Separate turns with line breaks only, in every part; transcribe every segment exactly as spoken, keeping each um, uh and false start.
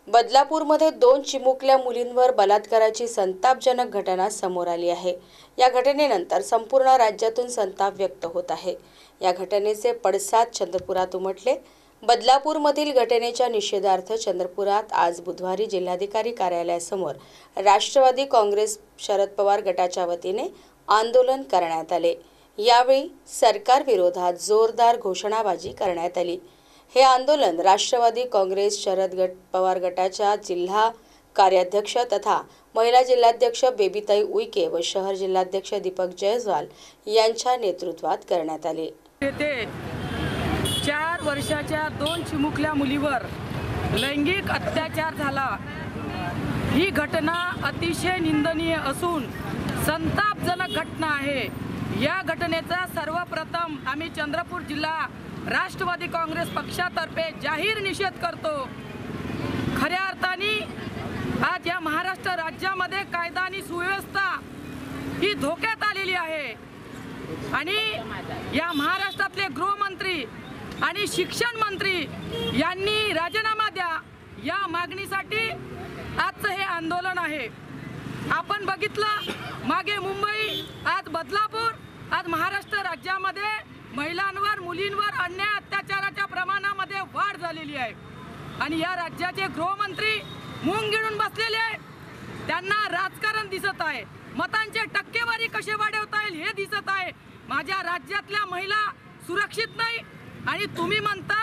बदलापूरमध्ये दोन चिमुकल्या मुलींवर बलात्काराची संतापजनक घटना समोर आली आहे। या घटनेनंतर संपूर्ण राज्यातून संताप व्यक्त होत आहे। या घटनेचे पडसाद चंद्रपुरात उमटले। बदलापूरमधील घटनेच्या निषेधार्थ चंद्रपुरात आज बुधवारी जिल्हाधिकारी कार्यालयासमोर राष्ट्रवादी काँग्रेस शरद पवार गटाच्या वतीने आंदोलन करण्यात आले। यावेळी सरकार विरोधात जोरदार घोषणाबाजी करण्यात आली। हे आंदोलन राष्ट्रवादी काँग्रेस शरद गट पवार गटाच्या जिल्हा कार्याध्यक्ष तथा महिला जिल्हाध्यक्ष बेबीताई उईके व शहर जिल्हाध्यक्ष दीपक जयस्वाल यांच्या नेतृत्वात करण्यात आले।
येथे चार वर्षाच्या दोन चिमुकल्या मुलीवर लैंगिक अत्याचार झाला। ही घटना अतिशय निंदनीय असून संतापजनक घटना आहे। या घटनेचा सर्वप्रथम आम्ही चंद्रपूर जिल्हा राष्ट्रवादी काँग्रेस पक्षातर्फे जाहीर निषेध करतो। खऱ्या अर्थाने आज या महाराष्ट्र राज्यामध्ये कायदा आणि सुव्यवस्था ही धोक्यात आलेली आहे आणि या महाराष्ट्रातले गृहमंत्री आणि शिक्षण मंत्री यांनी राजीनामा द्या या मागणीसाठी आजचं हे आंदोलन आहे। आपण बघितलं मागे मुंबई, आज बदलापूर, आज महाराष्ट्र राज्यामध्ये महिलांवर मुलींवर अन्याय अत्याचाराच्या प्रमाणामध्ये वाढ झालेली आहे आणि या राज्याचे गृहमंत्री मूग गिळून बसलेले आहे। त्यांना राजकारण दिसत आहे, मतांचे टक्केवारी कसे वाढवता येईल हे दिसत आहे। माझ्या राज्यातल्या महिला सुरक्षित नाही आणि तुम्ही म्हणता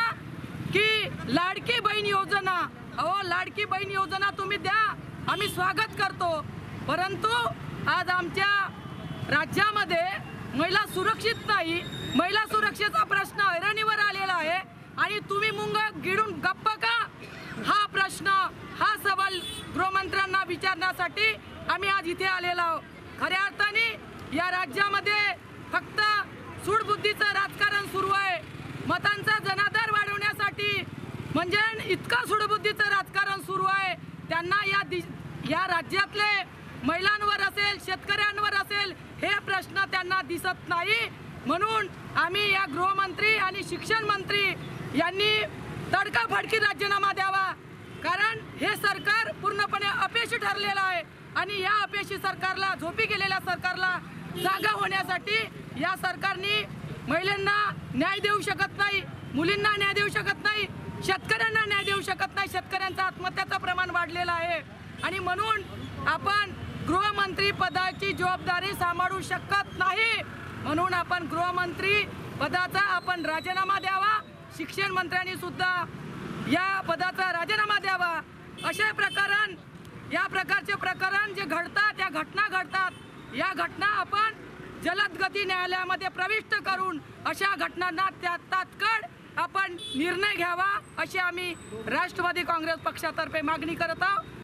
की लाडकी बहीण योजना, अहो लाडकी बहीण योजना तुम्ही द्या, आम्ही स्वागत करतो, परंतु आज आमच्या राज्यामध्ये महिला सुरक्षित नाही। महिला सुरक्षेचा प्रश्न ऐरणीवर आलेला आहे आणि तुम्ही मुंग गिळून गप्प का? हा प्रश्न, हा सवाल गृहमंत्र्यांना विचारण्यासाठी आम्ही आज इथे आलेलो आहोत। खऱ्या अर्थाने या राज्यामध्ये फक्त सूडबुद्धीचं राजकारण सुरू आहे। मतांचा जनाधार वाढवण्यासाठी म्हणजे इतकं सूडबुद्धीचं राजकारण सुरू आहे। त्यांना या या राज्यातले महिलांवर असेल, शेतकऱ्यांवर असेल, हे प्रश्न त्यांना दिसत नाही। म्हणून आम्ही या गृहमंत्री आणि शिक्षण मंत्री यांनी तडकाफडकी राजीनामा द्यावा, कारण हे सरकार पूर्णपणे अपयशी ठरलेलं आहे आणि या अपयशी सरकारला, झोपी गेलेल्या सरकारला जागा होण्यासाठी या सरकारने महिलांना न्याय देऊ शकत नाही, मुलींना न्याय देऊ शकत नाही, शेतकऱ्यांना न्याय देऊ शकत नाही। शेतकऱ्यांचं आत्महत्याचं प्रमाण वाढलेलं आहे आणि म्हणून आपण गृहमंत्री पदाची जबाबदारी सांभाळू शकत नाही। म्हणून आपण गृहमंत्री पदाचा आपण राजीनामा द्यावा। शिक्षण मंत्र्यांनी सुद्धा या पदाचा राजीनामा द्यावा। असे प्रकरण, या प्रकारचे प्रकरण जे घडतात, या घटना घडतात, या घटना आपण जलद गती न्यायालयामध्ये प्रविष्ट करून अशा घटनांना त्या तात्काळ आपण निर्णय घ्यावा, अशी आम्ही राष्ट्रवादी काँग्रेस पक्षातर्फे मागणी करत आहोत।